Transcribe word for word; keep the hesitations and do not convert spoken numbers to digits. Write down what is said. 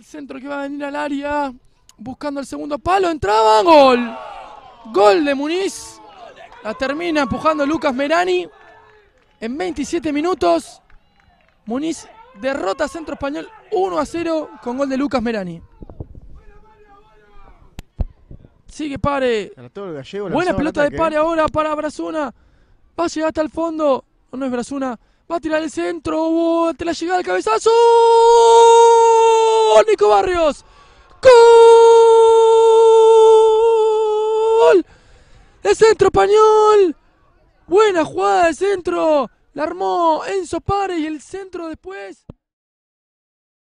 El centro que va a venir al área. Buscando el segundo palo. Entraba. Gol. Gol de Muniz. La termina empujando Lucas Merani. En veintisiete minutos. Muniz derrota a Centro Español uno a cero con gol de Lucas Merani. Sigue Pare. Buena pelota de Pare ahora para Brazuna. Va a llegar hasta el fondo. No, no es Brazuna. Va a tirar el centro. Oh, ante la llegada del cabezazo. Nico Barrios. ¡Gol! De Centro Español. Buena jugada de centro. La armó Enzo Pare y el centro después.